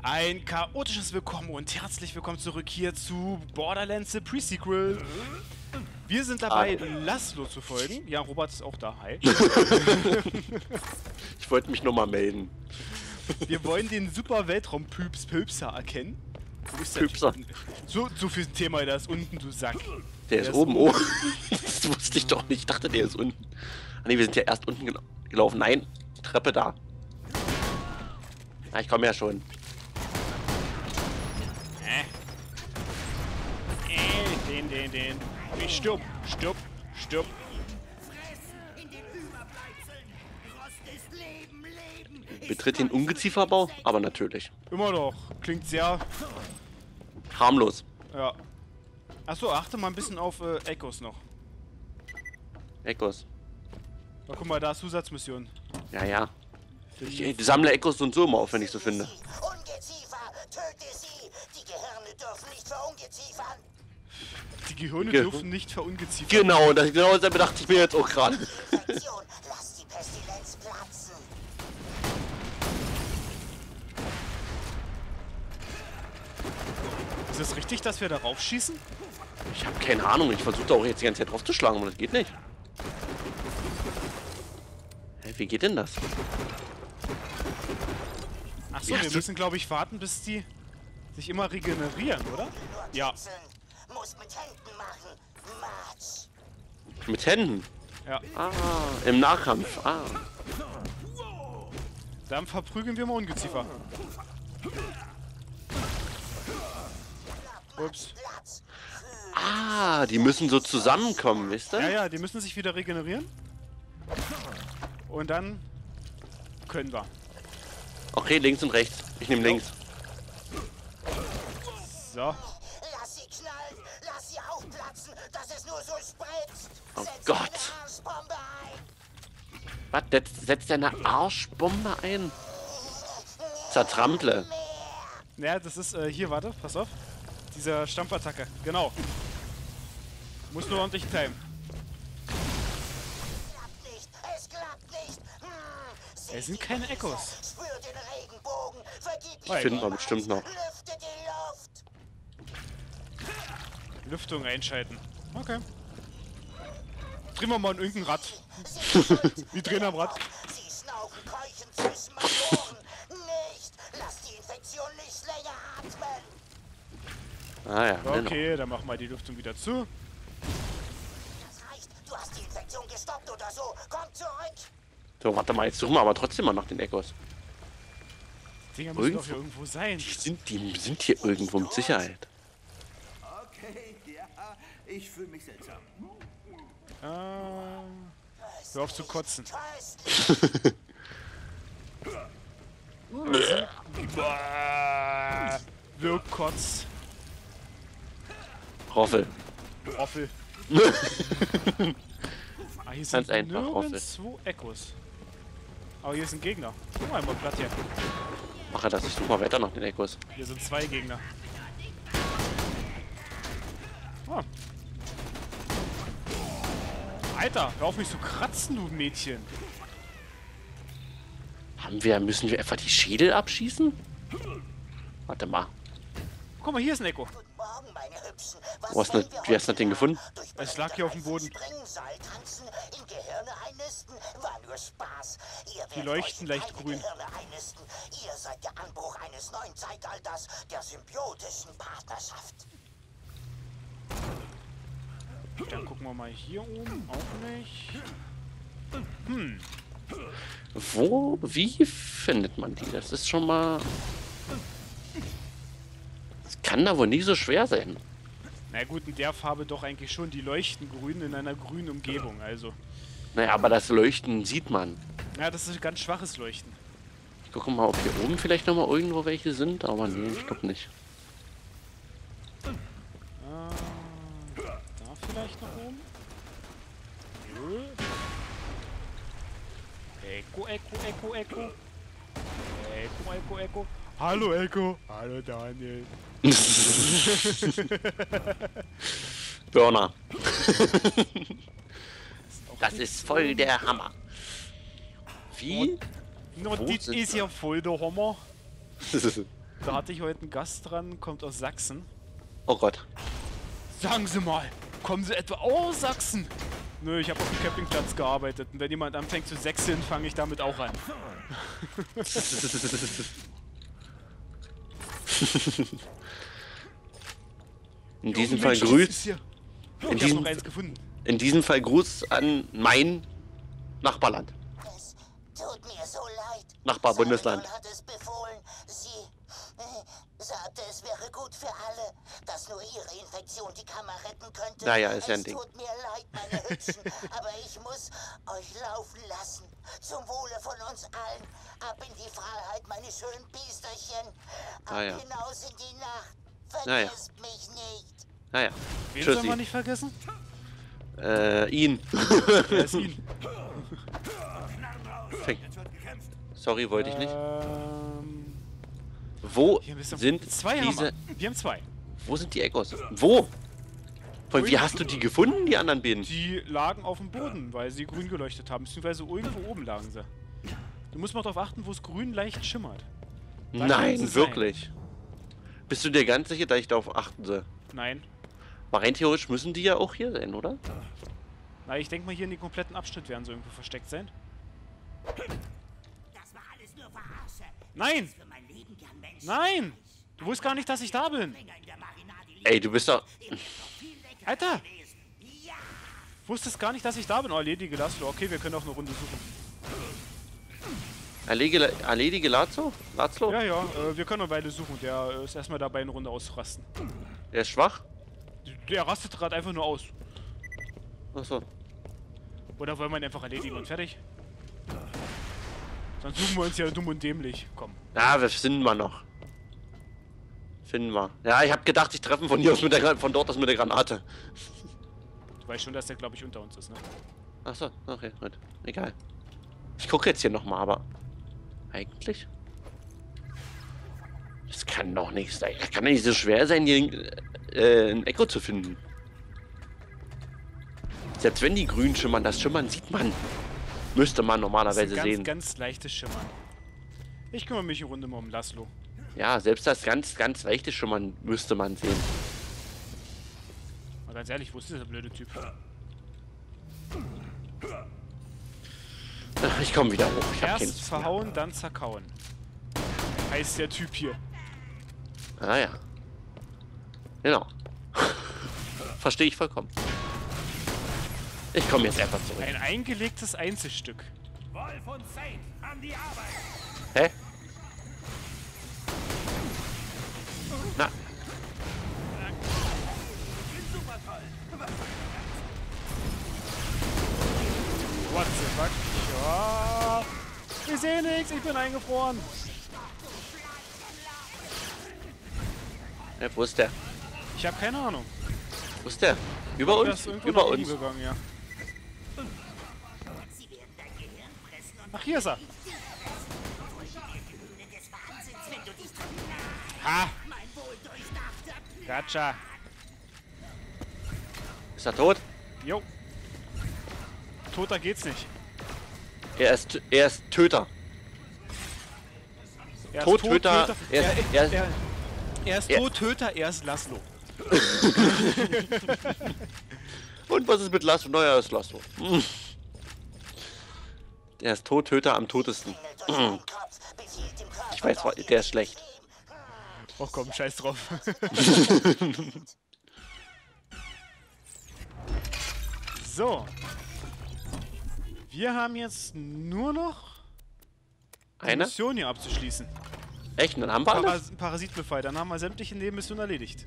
Ein chaotisches Willkommen und herzlich willkommen zurück hier zu Borderlands The Pre-Sequel. Wir sind dabei, Laszlo zu folgen. Ja, Robert ist auch da. Hi. Ich wollte mich nur mal melden. Wir wollen den super Weltraum-Pülpser erkennen. Wo ist der Pülpser. Typ? So viel Thema, der ist unten, du Sack. Der ist oben. Oh, das wusste ich doch nicht. Ich dachte, der ist unten. Ah, nee, wir sind ja erst unten gelaufen. Nein, Treppe da. Na, ich komme ja schon. Den. Stirb. Betritt den Ungezieferbau, aber natürlich. Immer noch. Klingt sehr... Harmlos. Ja. Achso, achte mal ein bisschen auf Echos noch. Echos. Na, guck mal, da ist Zusatzmission. Ja. Ich sammle Echos und so immer auf, wenn ich so finde. Ungeziefer, töte sie! Die Gehirne dürfen nicht verungeziefern! Die Gehirne dürfen nicht verungeziefern. Genau, genau das bedachte ich mir jetzt auch gerade. Infektion, lass die Pestilenz platzen! Ist es richtig, dass wir darauf schießen? Ich habe keine Ahnung, ich versuche da auch jetzt die ganze Zeit drauf zu schlagen, aber das geht nicht. Hä, wie geht denn das? Achso, Ja, wir müssen, glaube ich, warten, bis die sich immer regenerieren, oder? Nur Ja. kitzeln. Muss mit Händen machen! Matsch! Mit Händen. Ja. Ah, im Nahkampf. Ah. Dann verprügeln wir mal Ungeziefer. Ups. Platz! Ah, die müssen so zusammenkommen, wisst ihr? Ja, die müssen sich wieder regenerieren. Und dann können wir. Okay, links und rechts. Ich nehme links. So. Lass sie knallen! Lass sie aufplatzen, dass es nur so spritzt! Oh Setz Gott. eine Arschbombe ein! Was? Setzt der eine Arschbombe ein? Zertrample. Ja, das ist, hier, warte, pass auf. Diese Stampfattacke, genau. Muss nur ordentlich timen. Klappt nicht! Es klappt nicht! Seht Es sind die keine Krise, Echos. Spürt den Regenbogen! Vergib die Finden wir Gewalt, bestimmt noch. Lüftet die Luft! Lüftung einschalten. Okay. Drehen wir mal in irgendein Rad. Wir drehen am Rad. Sie schnaufen keuchend zwischen meinen Ohren! Nicht! Lass die Infektion nicht länger atmen! Ah ja, genau. Okay, dann machen wir die Lüftung wieder zu. Das reicht! Du hast die Infektion gestoppt oder so! Komm zurück! So, warte mal, jetzt suchen wir aber trotzdem mal nach den Echos. Die Dinger müssen doch hier irgendwo sein. Die sind hier irgendwo mit Sicherheit. Okay, ja, ich fühle mich seltsam. Hör auf zu kotzen. Köstlich! Wirk Kotz. Roffel. Roffel. Ah, hier Ganz sind einfach, nirgendwo Echos. Aber hier ist ein Gegner. Guck mal, einmal platt hier. Mache das, ich suche mal weiter nach den Echos. Hier sind zwei Gegner. Ah. Alter, hör auf mich zu kratzen, du Mädchen. Müssen wir etwa die Schädel abschießen? Warte mal. Guck mal, hier ist ein Echo. Guten Morgen, meine Hübschen. Was Wo hast wollen du- wir wie hast du heute den gefunden? Durch Es lag hier auf dem Boden. Springen, Seiltanzen, in Gehirne einnisten, war nur Spaß. Ihr werdet leuchten euch in leicht keine grün. Gehirne einnisten. Ihr seid der Anbruch eines neuen Zeitalters der symbiotischen Partnerschaft. Dann gucken wir mal hier oben. Auch nicht. Wie findet man die? Das ist schon mal... Das kann da wohl nicht so schwer sein. Na gut, in der Farbe doch eigentlich schon. Die leuchten grün in einer grünen Umgebung. Also, Naja, aber das Leuchten sieht man. ja, das ist ein ganz schwaches Leuchten. Ich gucke mal, ob hier oben vielleicht noch mal irgendwo welche sind, aber nee, ich glaube nicht. Da vielleicht noch oben? Nö. Echo. Echo. Hallo Echo. Hallo Daniel. Burner. Das ist voll der Hammer. Wie? No, Wo das sind ist wir? ja voll der Hammer. Da hatte ich heute einen Gast dran, kommt aus Sachsen. Oh Gott. Sagen Sie mal, kommen Sie etwa aus Sachsen? Nö, ich habe auf dem Campingplatz gearbeitet und wenn jemand anfängt zu sächseln, fange ich damit auch an. In diesem Jo, Fall Mensch, Grüß. das ist hier- Oh, In ich hab diesem- noch eins gefunden. In diesem Fall Gruß an mein Nachbarland. Es tut mir so leid. Nachbarbundesland. Saladon hat es befohlen. Sie sagte, es wäre gut für alle, dass nur ihre Infektion die Kammer retten könnte. Naja, ist ja ein Ding. Es tut mir leid, meine Hübschen, aber ich muss euch laufen lassen. Zum Wohle von uns allen. Ab in die Freiheit, meine schönen Biesterchen. Ab Ah ja. hinaus in die Nacht. Naja. Vergesst mich nicht. Naja. Wen sollen wir Tschüssi. nicht vergessen? Ihn. Wer ist ihn? Sorry, wollte ich nicht. Hier Wo ein bisschen- sind zwei haben diese... wir. Wir haben zwei. Wo sind die Echos? Wo? Von wie hast du die gefunden, die anderen beiden? Die lagen auf dem Boden, weil sie grün geleuchtet haben. Beziehungsweise irgendwo oben lagen sie. Du musst mal darauf achten, wo es grün leicht schimmert. Da können sie Nein, sein. wirklich. Bist du dir ganz sicher, dass ich darauf achten soll? Nein. Weil rein theoretisch müssen die ja auch hier sein, oder? Na, ich denke mal, hier in den kompletten Abschnitt werden sie irgendwo versteckt sein. Das war alles nur Verarsche. Nein! Für mein Leben gern Mensch. Nein! Du wusstest gar nicht, dass ich da bin. In der Marinade Ey, du bist doch... viel leckerer Alter! gewesen. Ja. Wusstest gar nicht, dass ich da bin. Oh, erledige Laszlo. Okay, wir können auch eine Runde suchen. Erledige Lazlo? Lazlo? Ja, ja, wir können eine Weile suchen. Der ist erstmal dabei, eine Runde auszurasten. Der ist schwach? Der rastet gerade einfach nur aus. Achso. Oder wollen wir ihn einfach erledigen und fertig? Dann suchen wir uns ja dumm und dämlich. Komm. Ja, wir finden wir noch. Finden wir. Ja, ich hab gedacht, ich treffe ihn von hier aus mit der von dort aus mit der Granate. Du weißt schon, dass der, glaube ich, unter uns ist, ne? Achso, okay, gut. Egal. Ich gucke jetzt hier nochmal, aber... Eigentlich? Das kann doch nicht sein. Das kann doch nicht so schwer sein, hier ein Echo zu finden. Selbst wenn die grün schimmern, das Schimmern sieht man. Müsste man Das normalerweise ist ein ganz, sehen. ganz leichtes Schimmern. Ich kümmere mich eine Runde mal um Laszlo. Ja, selbst das ganz leichte Schimmern müsste man sehen. Mal ganz ehrlich, wo ist dieser blöde Typ? Ach, ich komme wieder hoch. Ich hab Erst verhauen, dann zerkauen. Heißt der Typ hier. Ah ja. Genau. Verstehe ich vollkommen. Ich komme jetzt einfach zurück. Ein eingelegtes Einzelstück. Wolf und Saint, an die Arbeit! Hä? Na, Super toll! What the fuck? Ja. Ich sehe nichts, ich bin eingefroren. wo ist der? Ich habe keine Ahnung. Wo ist der? Über Der uns? ist irgendwo Über nach oben uns. gegangen, ja. Sie werden dein Gehirn fressen und Ach, hier ist er. Höhle des Wahnsinns, wenn du dich Ha! mein wohl durchdachter Gotcha. Ist er tot? Jo. Toter geht's nicht. Er ist Töter. Er ist Tot, Töter, er ist er- tot, Töter, er ist Laszlo. Und was ist mit Laszlo? Neuer ist Laszlo. Der ist tot, Töter am totesten. durch deinen Kopf befiehlt dem Körper Ich weiß, noch der ist schlecht. Oh komm, scheiß drauf. So. Wir haben jetzt nur noch die Einer? Mission hier abzuschließen. Echt? Und dann haben wir alles? Parasitbefall. Dann haben wir sämtliche Nebenmissionen erledigt.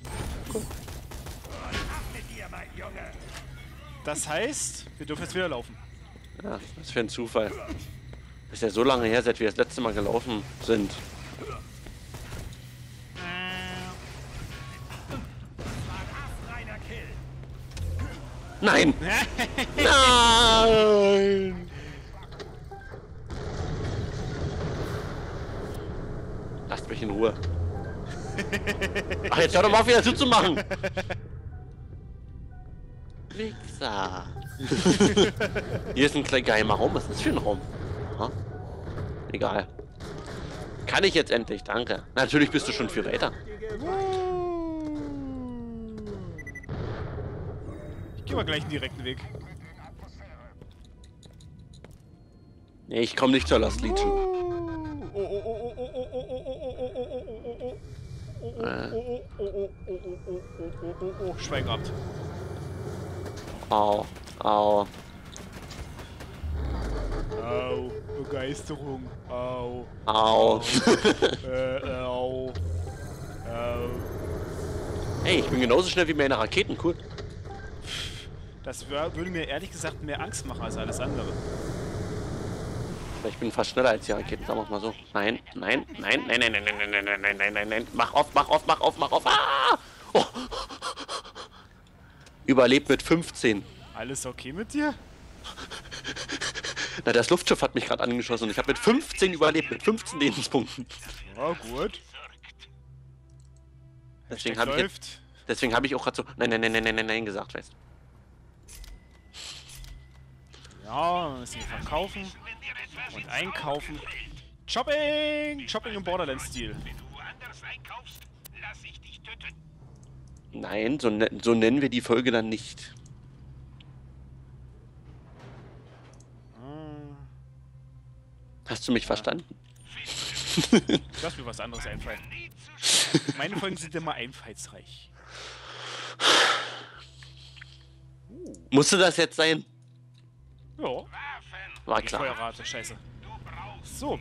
Mit dir, mein Junge! Das heißt, wir dürfen jetzt wieder laufen. Ja, was für ein Zufall. Ist ja so lange her, seit wir das letzte Mal gelaufen sind. Reiner Kill! Nein! Nein! Lasst mich in Ruhe. Ach, jetzt hör doch mal auf, wieder zuzumachen! Wichser! Hier ist ein kleiner geheimer Raum. Was ist das für ein Raum? Aha. Egal. Kann ich jetzt endlich, danke. Natürlich bist du schon viel weiter. Ich geh mal gleich einen direkten Weg. Nee, ich komme nicht zur Lost Legion. Schwein gehabt. Au, au. Au, Begeisterung. Au. Au. Au. Au. Ey, ich bin genauso schnell wie meine Raketen, cool. Das würde mir ehrlich gesagt mehr Angst machen als alles andere. Ich bin fast schneller als die Raketen, sagen wir mal so. Nein, nein, nein, nein, nein, nein, nein, nein, nein, nein, nein, nein, nein. Mach auf, mach auf, mach auf, mach auf. Ah! Oh. Überlebt mit 15. Alles okay mit dir? Na, das Luftschiff hat mich gerade angeschossen und ich habe mit 15 überlebt, mit 15 Lebenspunkten. Ja, gut. Deswegen habe ich auch gerade so nein, nein, nein, nein, nein, nein, nein gesagt, weißt du. Ja, wir müssen hier verkaufen und einkaufen. Shopping! Shopping im Borderlands-Stil. Nein, so nennen wir die Folge dann nicht. Hast du mich verstanden? Lass mir was anderes einfallen. Meine Folgen sind immer einfallsreich. Musste das jetzt sein? Ja. War Die klar. Feuerrate, scheiße. So.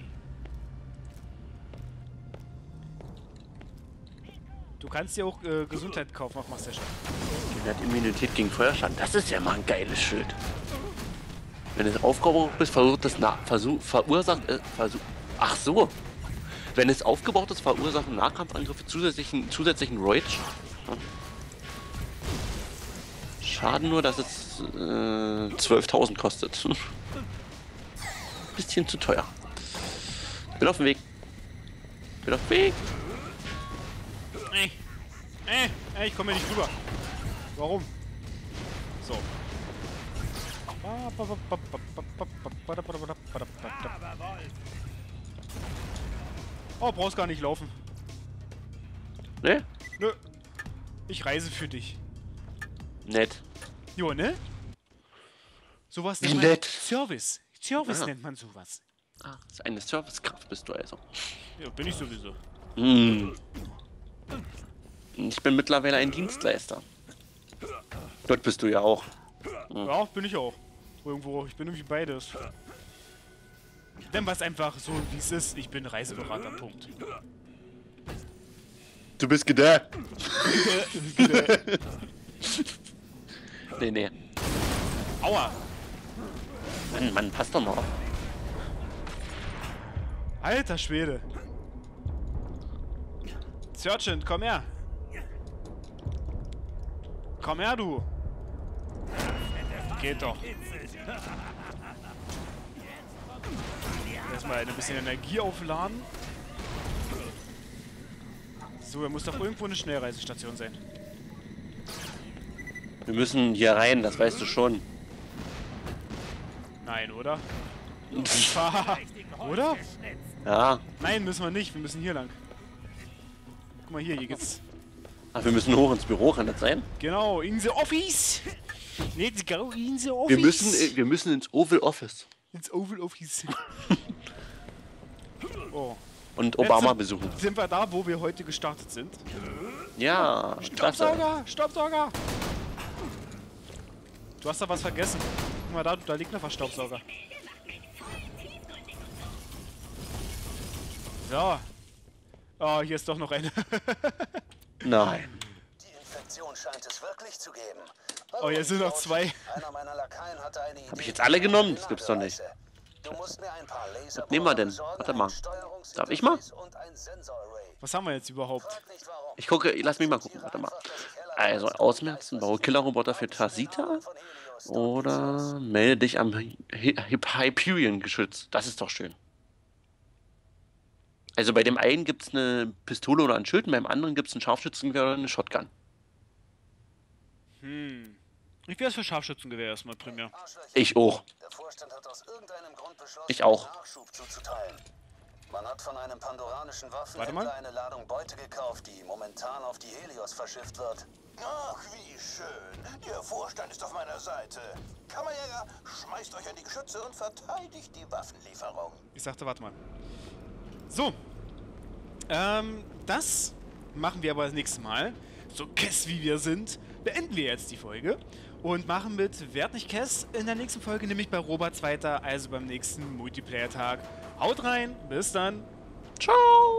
Du kannst dir auch Gesundheit kaufen, auf Master Chef. Die hat Immunität gegen Feuerschaden. Das ist ja mal ein geiles Schild. Wenn es aufgebaut ist, ach so. Wenn es aufgebaut ist, verursachen Nahkampfangriffe zusätzlichen Rage. Schaden nur, dass es 12.000 kostet. Bisschen zu teuer. Bin auf dem Weg. Bin auf dem Weg. Ich komme hier nicht rüber. Warum? So. Oh, brauchst gar nicht laufen. Ne? Nö. Ich reise für dich. Nett. Jo, ne? Sowas Wie nennt man nett. Service. Service Ah. nennt man sowas. Ah, das ist eine Servicekraft bist du also. Ja, bin ich sowieso. Hm. Ich bin mittlerweile ein Dienstleister. Dort bist du ja auch. Ja, bin ich auch. Irgendwo. Ich bin irgendwie beides. Denn was einfach so wie es ist, ich bin Reiseberater, Punkt. Du bist gedä. Nee. Aua! Mann, passt doch mal auf. Alter Schwede! Sergeant, komm her! Komm her, du! Geht doch. Erstmal ein bisschen Energie aufladen. So, er muss doch irgendwo eine Schnellreisestation sein. Wir müssen hier rein, das weißt du schon. Nein, oder? Oder? Ja. Nein, müssen wir nicht. Wir müssen hier lang. Guck mal hier geht's. Ach, wir müssen hoch ins Büro, kann das sein? Genau, in the office! Let's go in the office! Wir müssen ins Oval Office. Ins Oval Office. Oh. Und Obama Jetzt besuchen. Sind wir da, wo wir heute gestartet sind? Ja, klasse. Staubsauger! Staubsauger! Du hast da was vergessen. Guck mal, da liegt noch was Staubsauger. So. Oh, hier ist doch noch eine. Nein. Die Infektion scheint es wirklich zu geben. Oh, hier sind noch zwei. Einer meiner Lakaien hatte eine Idee. Hab ich jetzt alle genommen? Das gibt's doch nicht. Du musst mir ein paar Laser Was nehmen wir denn? besorgen, Warte mal. ein Steuerungsinterface Darf ich mal? und ein Sensorarray. Was haben wir jetzt überhaupt? Frag nicht warum. Ich gucke, lass mich mal gucken, warte mal. Also, ausmerzen, baue Killerroboter für Tarsita oder melde dich am Hyperion-Geschütz. Das ist doch schön. Also bei dem einen gibt es eine Pistole oder ein Schild, und beim anderen gibt es ein Scharfschützengewehr oder eine Shotgun. Ich wäre für Scharfschützengewehr erstmal primär. Arschlöcher. Ich auch. Der Vorstand hat aus irgendeinem Grund beschlossen, Ich auch. Nachschub zuzuteilen. Man hat von einem pandoranischen Warte Waffenhändler mal. eine Ladung Beute gekauft, die momentan auf die Helios verschifft wird. Ach, wie schön. Der Vorstand ist auf meiner Seite. Kammerjäger, schmeißt euch an die Geschütze und verteidigt die Waffenlieferung. Ich sagte, warte mal. So. Das machen wir aber das nächste Mal. So Kess wie wir sind, beenden wir jetzt die Folge. Und machen mit Werd nicht Kess in der nächsten Folge, nämlich bei Roberts weiter, also beim nächsten Multiplayer-Tag. Haut rein, bis dann. Ciao.